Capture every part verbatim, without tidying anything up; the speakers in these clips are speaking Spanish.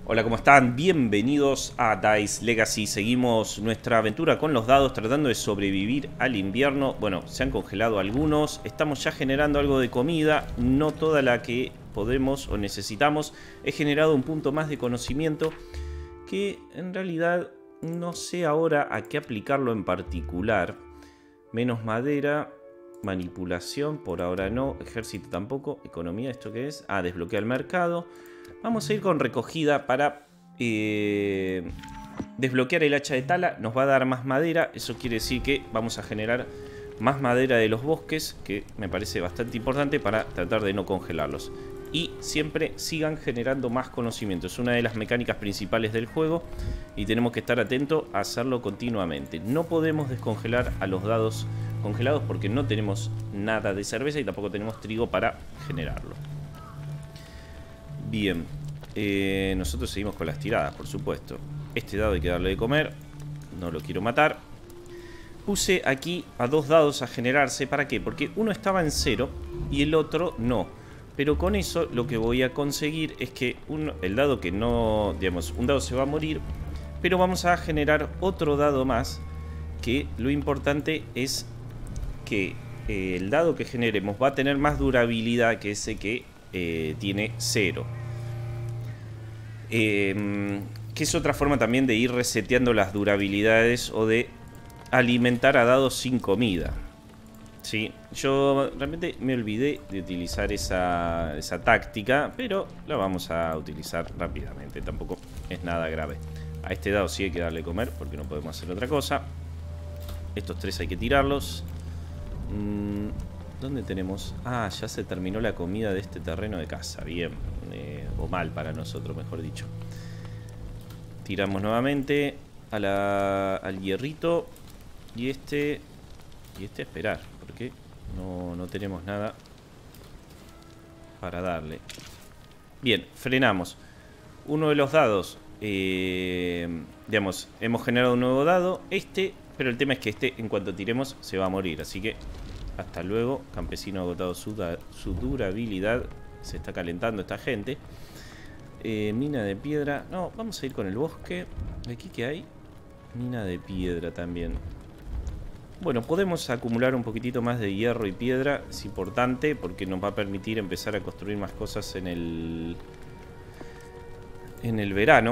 Hola, ¿cómo están? Bienvenidos a Dice Legacy. Seguimos nuestra aventura con los dados tratando de sobrevivir al invierno. Bueno, se han congelado algunos. Estamos ya generando algo de comida. No toda la que podemos o necesitamos. He generado un punto más de conocimiento que en realidad no sé ahora a qué aplicarlo en particular. Menos madera. Manipulación, por ahora no. Ejército tampoco. Economía, ¿esto qué es? Ah, desbloquea el mercado. Vamos a ir con recogida para eh, desbloquear el hacha de tala. Nos va a dar más madera. Eso quiere decir que vamos a generar más madera de los bosques, que me parece bastante importante para tratar de no congelarlos. Y siempre sigan generando más conocimiento. Es una de las mecánicas principales del juego y tenemos que estar atentos a hacerlo continuamente. No podemos descongelar a los dados congelados porque no tenemos nada de cerveza y tampoco tenemos trigo para generarlo. Bien, eh, nosotros seguimos con las tiradas, por supuesto. Este dado hay que darle de comer. No lo quiero matar. Puse aquí a dos dados a generarse. ¿Para qué? Porque uno estaba en cero y el otro no. Pero con eso lo que voy a conseguir es que uno, el dado que no... Digamos, un dado se va a morir. Pero vamos a generar otro dado más. Que lo importante es que eh, el dado que generemos va a tener más durabilidad que ese que eh, tiene cero. Eh, que es otra forma también de ir reseteando las durabilidades o de alimentar a dados sin comida. Sí, yo realmente me olvidé de utilizar esa, esa táctica, pero la vamos a utilizar rápidamente, tampoco es nada grave. A este dado sí hay que darle comer porque no podemos hacer otra cosa. Estos tres hay que tirarlos. ¿Dónde tenemos? Ah, ya se terminó la comida de este terreno de caza. Bien, eh, o mal para nosotros, mejor dicho. Tiramos nuevamente a la, al hierrito. Y este... Y este esperar, porque no, no tenemos nada para darle. Bien, frenamos. Uno de los dados, eh, digamos, hemos generado un nuevo dado. Este, pero el tema es que este, en cuanto tiremos, se va a morir. Así que, hasta luego. Campesino ha agotado su, da, su durabilidad. Se está calentando esta gente. Eh, mina de piedra. No, vamos a ir con el bosque. ¿Aquí qué hay? Mina de piedra también. Bueno, podemos acumular un poquitito más de hierro y piedra. Es importante porque nos va a permitir empezar a construir más cosas en el... En el verano.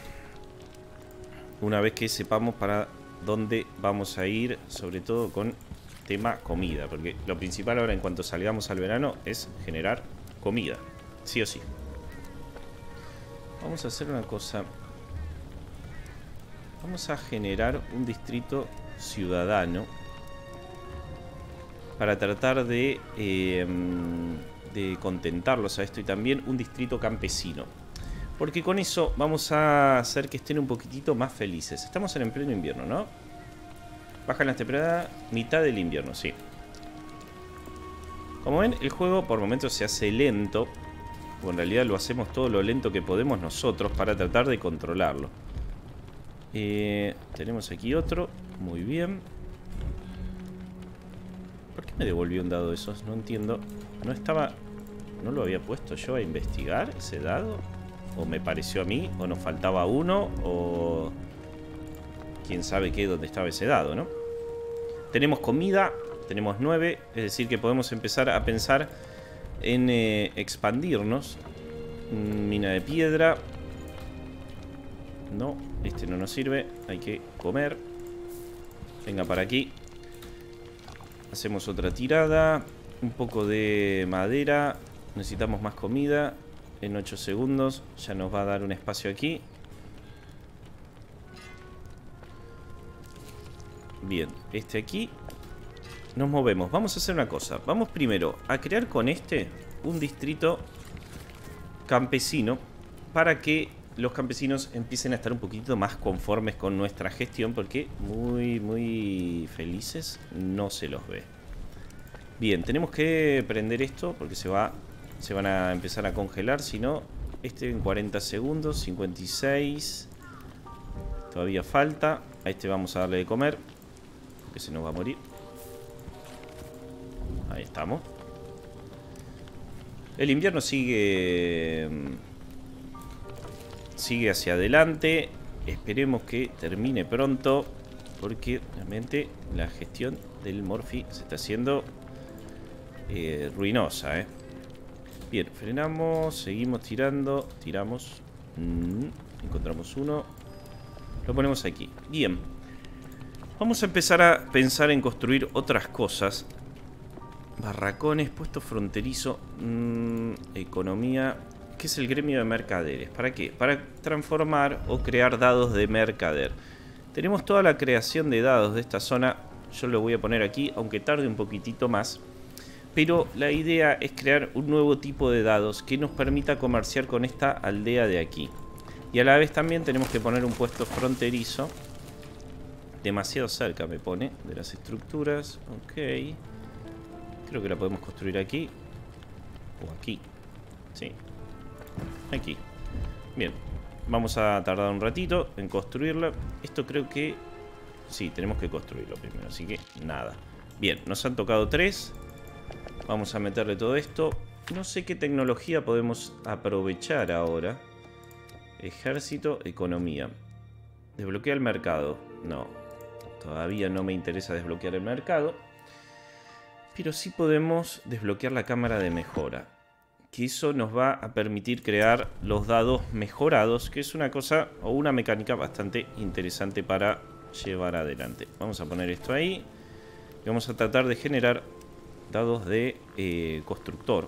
Una vez que sepamos para dónde vamos a ir. Sobre todo con tema comida. Porque lo principal ahora en cuanto salgamos al verano es generar comida. Sí o sí. Vamos a hacer una cosa. Vamos a generar un distrito ciudadano para tratar de, eh, de contentarlos a esto. Y también un distrito campesino, porque con eso vamos a hacer que estén un poquitito más felices. Estamos en el pleno invierno, ¿no? Bajan las temperaturas, mitad del invierno, sí. Como ven, el juego por momentos se hace lento. O en realidad lo hacemos todo lo lento que podemos nosotros para tratar de controlarlo. Eh, tenemos aquí otro. Muy bien. ¿Por qué me devolvió un dado de esos? No entiendo. No estaba... ¿No lo había puesto yo a investigar ese dado? ¿O me pareció a mí? ¿O nos faltaba uno? ¿O... quién sabe qué, dónde estaba ese dado, ¿no? Tenemos comida. Tenemos nueve. Es decir que podemos empezar a pensar en eh, expandirnos. Mina de piedra. No, este no nos sirve. Hay que comer. Venga para aquí. Hacemos otra tirada. Un poco de madera. Necesitamos más comida. En ocho segundos ya nos va a dar un espacio aquí. Bien, este aquí. Nos movemos. Vamos a hacer una cosa. Vamos primero a crear con este un distrito campesino para que los campesinos empiecen a estar un poquito más conformes con nuestra gestión, porque muy, muy felices no se los ve. Bien, tenemos que prender esto porque se va, se van a empezar a congelar. Si no, este en cuarenta segundos, cincuenta y seis. Todavía falta. A este vamos a darle de comer, que se nos va a morir. Ahí estamos. El invierno sigue... sigue hacia adelante. Esperemos que termine pronto, porque realmente la gestión del Morphy se está haciendo eh, ruinosa, ¿eh? Bien, frenamos, seguimos tirando, tiramos, mm, encontramos uno, lo ponemos aquí. Bien, vamos a empezar a pensar en construir otras cosas. Barracones, puesto fronterizo, mmm, economía. ¿Qué es el gremio de mercaderes? ¿Para qué? Para transformar o crear dados de mercader. Tenemos toda la creación de dados de esta zona. Yo lo voy a poner aquí, aunque tarde un poquitito más. Pero la idea es crear un nuevo tipo de dados que nos permita comerciar con esta aldea de aquí. Y a la vez también tenemos que poner un puesto fronterizo. Demasiado cerca me pone de las estructuras. Ok. Creo que la podemos construir aquí. O aquí. Sí. Aquí. Bien. Vamos a tardar un ratito en construirla. Esto creo que... sí, tenemos que construirlo primero. Así que nada. Bien, nos han tocado tres. Vamos a meterle todo esto. No sé qué tecnología podemos aprovechar ahora. Ejército, economía. Desbloquea el mercado. No. Todavía no me interesa desbloquear el mercado. Pero sí podemos desbloquear la cámara de mejora. Que eso nos va a permitir crear los dados mejorados. Que es una cosa o una mecánica bastante interesante para llevar adelante. Vamos a poner esto ahí. Y vamos a tratar de generar dados de eh, constructor.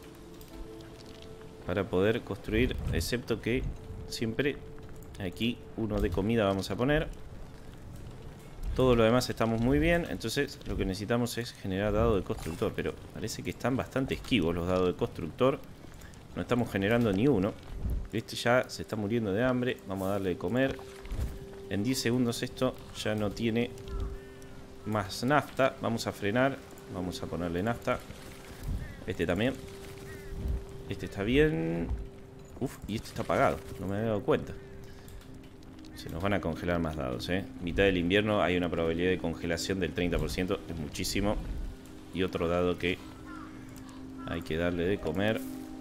Para poder construir. Excepto que siempre aquí uno de comida vamos a poner. Todo lo demás estamos muy bien. Entonces lo que necesitamos es generar dados de constructor. Pero parece que están bastante esquivos los dados de constructor. No estamos generando ni uno. Este ya se está muriendo de hambre. Vamos a darle de comer. En diez segundos esto ya no tiene más nafta. Vamos a frenar. Vamos a ponerle nafta. Este también. Este está bien. Uf, y este está apagado. No me había dado cuenta. Se nos van a congelar más dados, ¿eh? Mitad del invierno hay una probabilidad de congelación del treinta por ciento. Es muchísimo. Y otro dado que hay que darle de comer.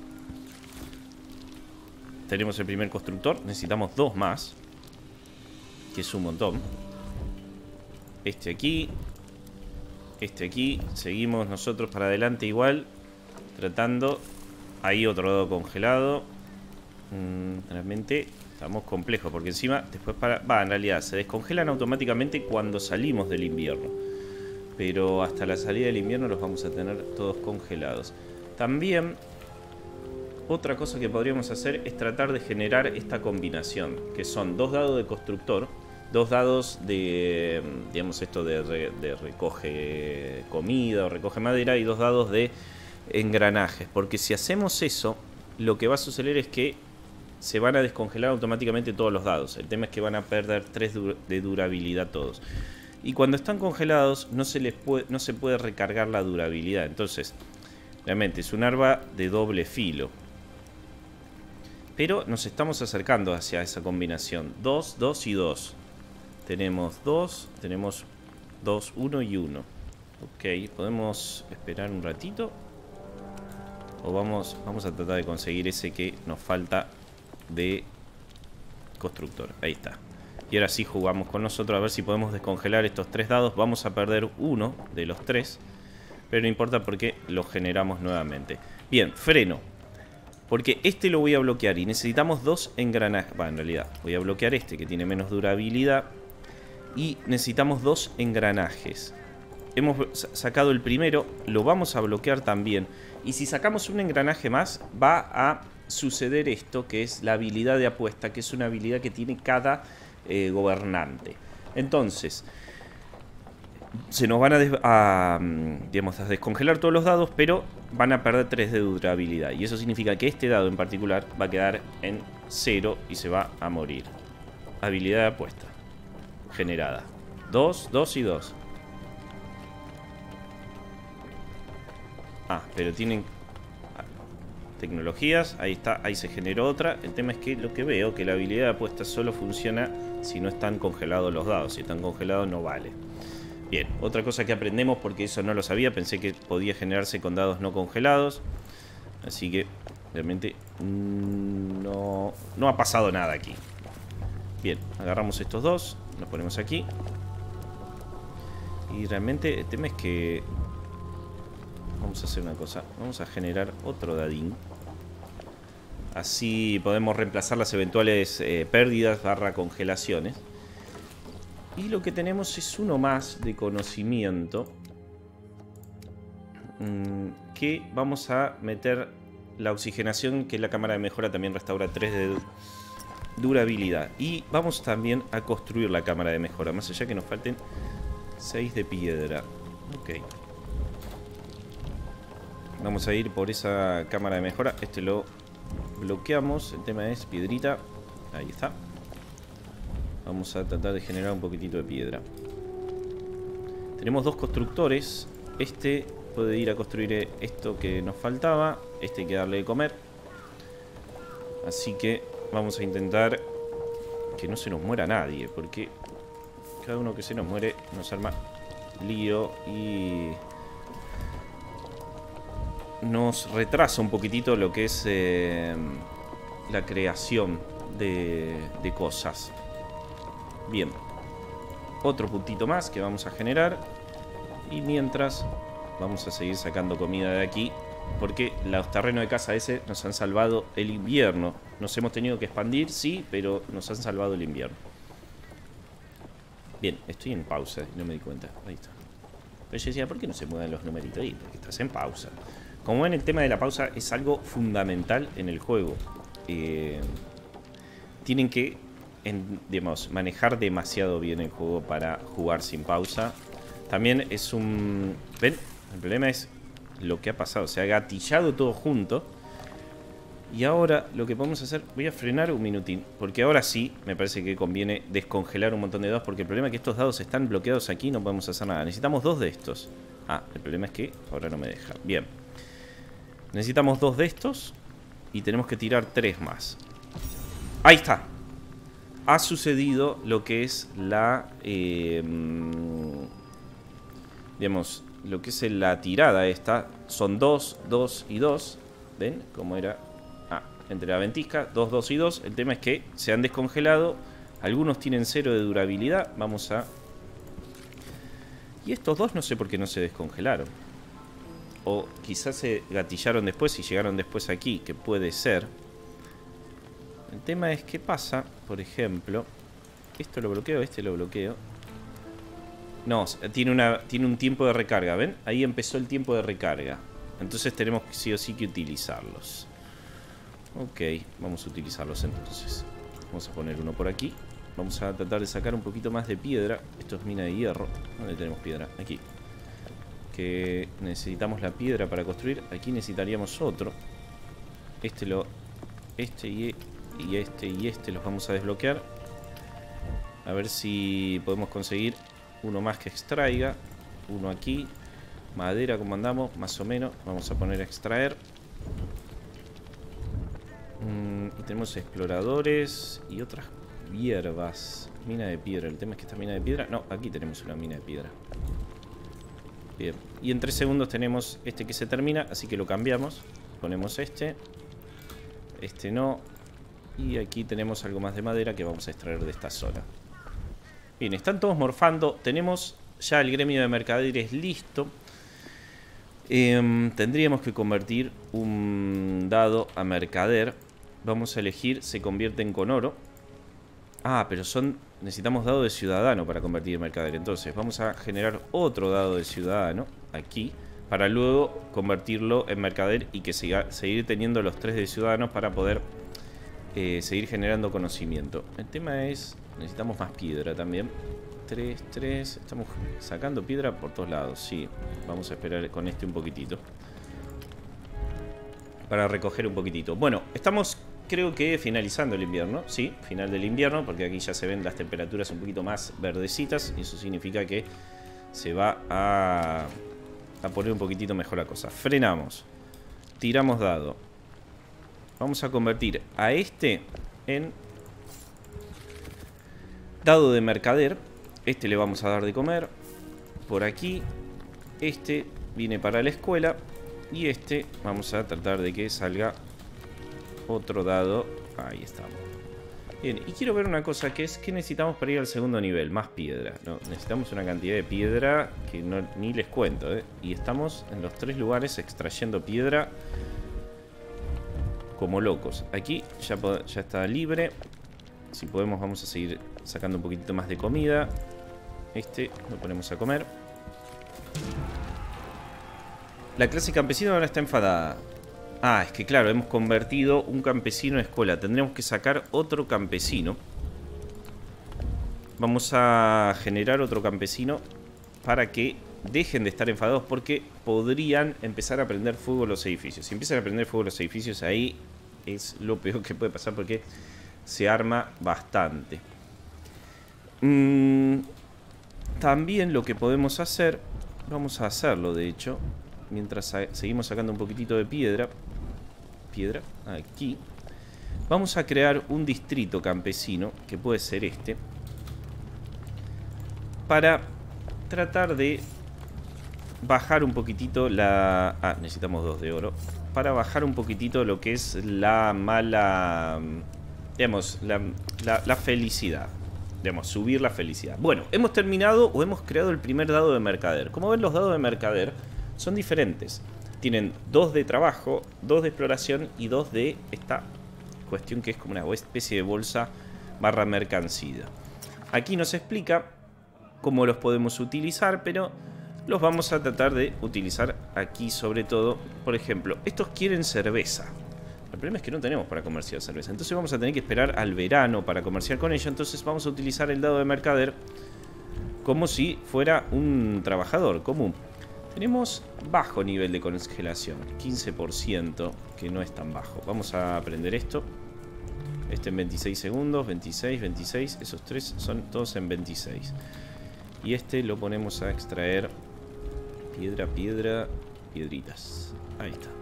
Tenemos el primer constructor. Necesitamos dos más. Que es un montón. Este aquí. Este aquí. Seguimos nosotros para adelante igual. Tratando. Ahí otro dado congelado. Mm, realmente... estamos complejos, porque encima después para... va, en realidad se descongelan automáticamente cuando salimos del invierno. Pero hasta la salida del invierno los vamos a tener todos congelados. También, otra cosa que podríamos hacer es tratar de generar esta combinación. Que son dos dados de constructor, dos dados de... digamos esto de, re, de recoge comida o recoge madera, y dos dados de engranajes. Porque si hacemos eso, lo que va a suceder es que se van a descongelar automáticamente todos los dados. El tema es que van a perder tres de durabilidad todos. Y cuando están congelados no se les puede, no se puede recargar la durabilidad. Entonces, realmente es un arma de doble filo. Pero nos estamos acercando hacia esa combinación. dos, dos y dos. Tenemos dos, tenemos dos, uno y uno. Ok, podemos esperar un ratito. O vamos, vamos a tratar de conseguir ese que nos falta de constructor. Ahí está. Y ahora sí jugamos con nosotros a ver si podemos descongelar estos tres dados. Vamos a perder uno de los tres, pero no importa porque lo generamos nuevamente. Bien, freno. Porque este lo voy a bloquear y necesitamos dos engranajes. Va, en realidad voy a bloquear este que tiene menos durabilidad. Y necesitamos dos engranajes. Hemos sacado el primero, lo vamos a bloquear también. Y si sacamos un engranaje más, va a suceder esto, que es la habilidad de apuesta, que es una habilidad que tiene cada eh, gobernante. Entonces, se nos van a, des a, digamos, a descongelar todos los dados, pero van a perder tres de durabilidad. Y eso significa que este dado en particular va a quedar en cero y se va a morir. Habilidad de apuesta generada. dos, dos y dos. Ah, pero tienen tecnologías, ahí está, ahí se generó otra. El tema es que lo que veo, que la habilidad de apuesta solo funciona si no están congelados los dados. Si están congelados no vale. Bien, otra cosa que aprendemos, porque eso no lo sabía, pensé que podía generarse con dados no congelados. Así que realmente no, no ha pasado nada aquí. Bien, agarramos estos dos, los ponemos aquí. Y realmente el tema es que vamos a hacer una cosa. Vamos a generar otro dadín. Así podemos reemplazar las eventuales eh, pérdidas barra congelaciones. Y lo que tenemos es uno más de conocimiento. Mmm, que vamos a meter la oxigenación, que la cámara de mejora también restaura tres de durabilidad. Y vamos también a construir la cámara de mejora, más allá que nos falten seis de piedra. Ok. Vamos a ir por esa cámara de mejora. Este lo bloqueamos. El tema es piedrita. Ahí está. Vamos a tratar de generar un poquitito de piedra. Tenemos dos constructores. Este puede ir a construir esto que nos faltaba. Este hay que darle de comer. Así que vamos a intentar que no se nos muera nadie, porque cada uno que se nos muere nos arma lío y nos retrasa un poquitito lo que es eh, la creación de, de cosas. Bien, otro puntito más que vamos a generar. Y mientras vamos a seguir sacando comida de aquí, porque los terrenos de casa ese nos han salvado el invierno. Nos hemos tenido que expandir, sí, pero nos han salvado el invierno. Bien, estoy en pausa y no me di cuenta. Ahí está. Pero yo decía, ¿por qué no se mueven los numeritos ahí? Porque estás en pausa. Como ven, el tema de la pausa es algo fundamental en el juego. Eh, tienen que, en, digamos, manejar demasiado bien el juego para jugar sin pausa. También es un... ¿Ven? El problema es lo que ha pasado. Se ha gatillado todo junto. Y ahora lo que podemos hacer... Voy a frenar un minutín, porque ahora sí me parece que conviene descongelar un montón de dados, porque el problema es que estos dados están bloqueados aquí y no podemos hacer nada. Necesitamos dos de estos. Ah, el problema es que ahora no me deja. Bien. Necesitamos dos de estos y tenemos que tirar tres más. Ahí está. Ha sucedido lo que es la... Eh, digamos, lo que es la tirada esta. Son dos, dos y dos. ¿Ven? Como era... Ah, entre la ventisca, dos, dos y dos. El tema es que se han descongelado. Algunos tienen cero de durabilidad. Vamos a... Y estos dos no sé por qué no se descongelaron. O quizás se gatillaron después y llegaron después aquí, que puede ser. El tema es qué pasa, por ejemplo... Esto lo bloqueo, este lo bloqueo. No, tiene, una, tiene un tiempo de recarga, ¿ven? Ahí empezó el tiempo de recarga. Entonces tenemos sí o sí que utilizarlos. Ok, vamos a utilizarlos entonces. Vamos a poner uno por aquí. Vamos a tratar de sacar un poquito más de piedra. Esto es mina de hierro. ¿Dónde tenemos piedra? Aquí. Que necesitamos la piedra para construir. Aquí necesitaríamos otro. Este lo... Este y, y este y este los vamos a desbloquear. A ver si podemos conseguir uno más que extraiga. Uno aquí. Madera, como andamos, más o menos. Vamos a poner a extraer. Mm, y tenemos exploradores y otras hierbas. Mina de piedra. El tema es que esta mina de piedra... No, aquí tenemos una mina de piedra. Bien. Y en tres segundos tenemos este que se termina, así que lo cambiamos. Ponemos este. Este no. Y aquí tenemos algo más de madera que vamos a extraer de esta zona. Bien, están todos morfando. Tenemos ya el gremio de mercaderes listo. Eh, tendríamos que convertir un dado a mercader. Vamos a elegir, se convierten con oro. Ah, pero son... Necesitamos dado de ciudadano para convertir en mercader. Entonces vamos a generar otro dado de ciudadano aquí, para luego convertirlo en mercader y que siga, seguir teniendo los tres de ciudadanos para poder eh, seguir generando conocimiento. El tema es... Necesitamos más piedra también. tres, tres... Estamos sacando piedra por todos lados. Sí, vamos a esperar con este un poquitito para recoger un poquitito. Bueno, estamos... Creo que finalizando el invierno, sí, final del invierno, porque aquí ya se ven las temperaturas un poquito más verdecitas y eso significa que se va a, a poner un poquitito mejor la cosa. Frenamos, tiramos dado. Vamos a convertir a este en dado de mercader. Este le vamos a dar de comer por aquí. Este viene para la escuela y este vamos a tratar de que salga otro dado. Ahí estamos. Bien, y quiero ver una cosa, que es que necesitamos para ir al segundo nivel. Más piedra, ¿no? Necesitamos una cantidad de piedra que no, ni les cuento, ¿eh? Y estamos en los tres lugares extrayendo piedra como locos. Aquí ya, ya está libre. Si podemos vamos a seguir sacando un poquitito más de comida. Este lo ponemos a comer. La clase campesina ahora está enfadada. Ah, es que claro, hemos convertido un campesino en escuela. Tendremos que sacar otro campesino. Vamos a generar otro campesino para que dejen de estar enfadados, porque podrían empezar a prender fuego los edificios. Si empiezan a prender fuego los edificios, ahí es lo peor que puede pasar, porque se arma bastante. Mm, también lo que podemos hacer, vamos a hacerlo de hecho, mientras sa seguimos sacando un poquitito de piedra. Piedra, aquí. Vamos a crear un distrito campesino, que puede ser este, para tratar de bajar un poquitito la... Ah, necesitamos dos de oro. Para bajar un poquitito lo que es la mala... Digamos, la, la, la felicidad. Digamos, subir la felicidad. Bueno, hemos terminado o hemos creado el primer dado de mercader. Como ven, los dados de mercader son diferentes. Tienen dos de trabajo, dos de exploración y dos de esta cuestión que es como una especie de bolsa barra mercancía. Aquí nos explica cómo los podemos utilizar, pero los vamos a tratar de utilizar aquí sobre todo. Por ejemplo, estos quieren cerveza. El problema es que no tenemos para comerciar cerveza. Entonces vamos a tener que esperar al verano para comerciar con ello. Entonces vamos a utilizar el dado de mercader como si fuera un trabajador común. Tenemos bajo nivel de congelación, quince por ciento, que no es tan bajo. Vamos a aprender esto. Este en veintiséis segundos, veintiséis, veintiséis. Esos tres son todos en veintiséis. Y este lo ponemos a extraer piedra, piedra, piedritas. Ahí está.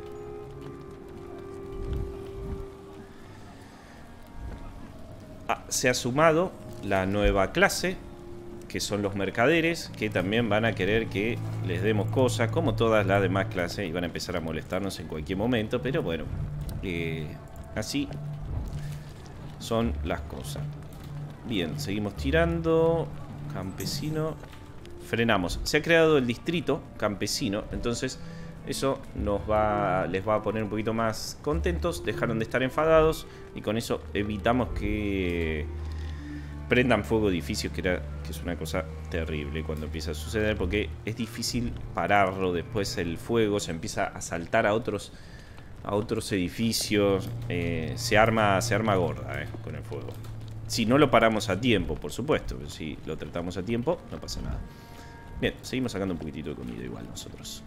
Ah, se ha sumado la nueva clase, que son los mercaderes, que también van a querer que les demos cosas, como todas las demás clases, y van a empezar a molestarnos en cualquier momento, pero bueno, eh, así son las cosas. Bien, seguimos tirando. Campesino. Frenamos. Se ha creado el distrito campesino, entonces eso nos va, les va a poner un poquito más contentos, dejaron de estar enfadados, y con eso evitamos que prendan fuego edificios, que, era, que es una cosa terrible cuando empieza a suceder, porque es difícil pararlo. Después el fuego se empieza a saltar a otros a otros edificios, eh, se arma se arma gorda eh, con el fuego. Si no lo paramos a tiempo, por supuesto. Pero si lo tratamos a tiempo, no pasa nada. Bien, seguimos sacando un poquitito de comida igual nosotros.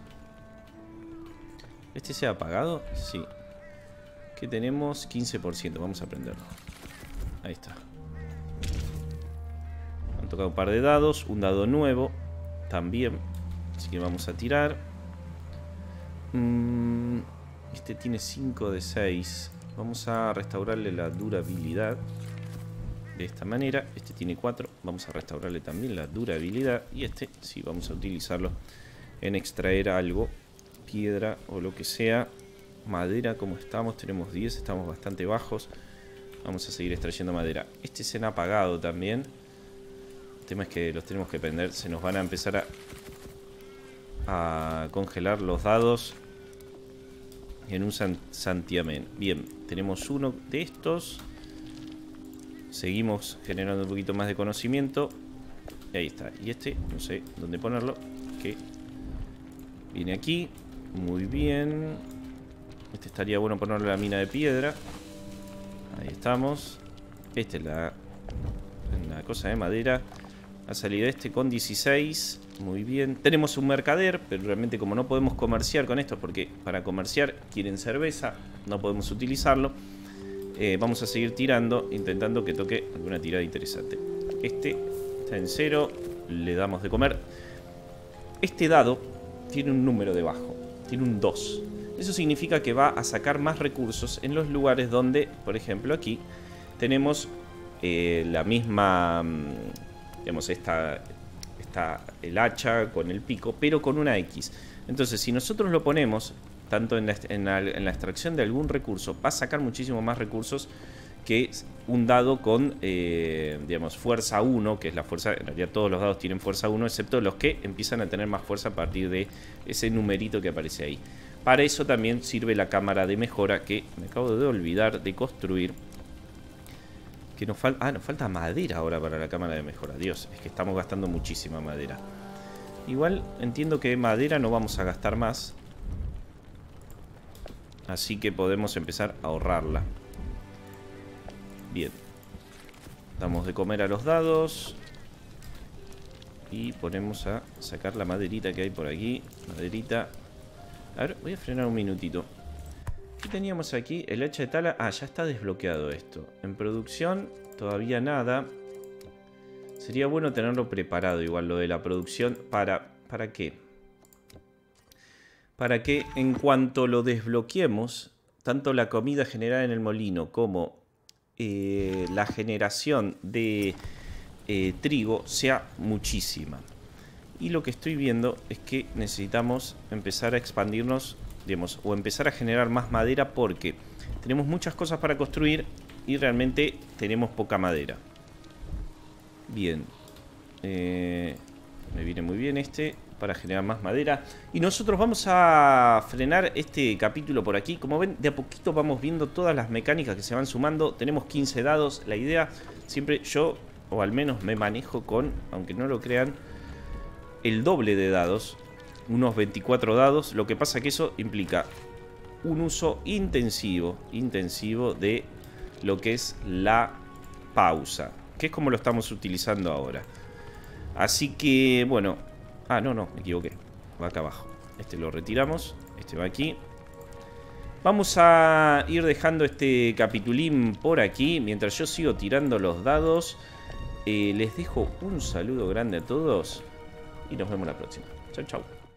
¿Este se ha apagado? Sí. ¿Qué tenemos? quince por ciento, vamos a prenderlo. Ahí está. Han tocado un par de dados, un dado nuevo también, así que vamos a tirar. mm, Este tiene cinco de seis. Vamos a restaurarle la durabilidad de esta manera. Este tiene cuatro, vamos a restaurarle también la durabilidad. Y este sí, vamos a utilizarlo en extraer algo, piedra o lo que sea. Madera, como estamos, tenemos diez, estamos bastante bajos. Vamos a seguir extrayendo madera. Este se ha apagado también. El tema es que los tenemos que prender. Se nos van a empezar a, a congelar los dados en un san, santiamén. Bien, tenemos uno de estos. Seguimos generando un poquito más de conocimiento. Y ahí está. Y este, no sé dónde ponerlo, que viene aquí. Muy bien. Este estaría bueno ponerle la mina de piedra. Ahí estamos. Esta es la, la cosa de madera. Ha salido este con dieciséis. Muy bien. Tenemos un mercader, pero realmente como no podemos comerciar con esto, porque para comerciar quieren cerveza, no podemos utilizarlo. eh, Vamos a seguir tirando, intentando que toque alguna tirada interesante. Este está en cero. Le damos de comer. Este dado tiene un número debajo. Tiene un dos. Eso significa que va a sacar más recursos en los lugares donde, por ejemplo, aquí tenemos eh, la misma... Digamos, esta, esta, el hacha con el pico, pero con una X. Entonces, si nosotros lo ponemos tanto en la, en, la, en la extracción de algún recurso, va a sacar muchísimo más recursos que un dado con, eh, digamos, fuerza uno, que es la fuerza, en realidad todos los dados tienen fuerza uno, excepto los que empiezan a tener más fuerza a partir de ese numerito que aparece ahí. Para eso también sirve la cámara de mejora, que me acabo de olvidar de construir. Que nos falta... Ah, nos falta madera ahora para la cámara de mejora. Dios, es que estamos gastando muchísima madera. Igual entiendo que madera no vamos a gastar más. Así que podemos empezar a ahorrarla. Bien. Damos de comer a los dados. Y ponemos a sacar la maderita que hay por aquí. Maderita. A ver, voy a frenar un minutito. ¿Qué teníamos aquí? El hacha de tala. Ah, ya está desbloqueado esto. En producción, todavía nada. Sería bueno tenerlo preparado, igual lo de la producción. ¿Para, ¿para qué? Para que en cuanto lo desbloqueemos, tanto la comida generada en el molino como eh, la generación de eh, trigo sea muchísima. Y lo que estoy viendo es que necesitamos empezar a expandirnos, digamos, o empezar a generar más madera, porque tenemos muchas cosas para construir y realmente tenemos poca madera. Bien. Eh, me viene muy bien este para generar más madera. Y nosotros vamos a frenar este capítulo por aquí. Como ven, de a poquito vamos viendo todas las mecánicas que se van sumando. Tenemos quince dados. La idea, siempre yo, o al menos me manejo con, aunque no lo crean, el doble de dados, unos veinticuatro dados. Lo que pasa que eso implica un uso intensivo, intensivo de lo que es la pausa, que es como lo estamos utilizando ahora. Así que, bueno. Ah, no, no, me equivoqué. Va acá abajo. Este lo retiramos. Este va aquí. Vamos a ir dejando este capitulín por aquí, mientras yo sigo tirando los dados. Eh, les dejo un saludo grande a todos y nos vemos la próxima. Chau, chau.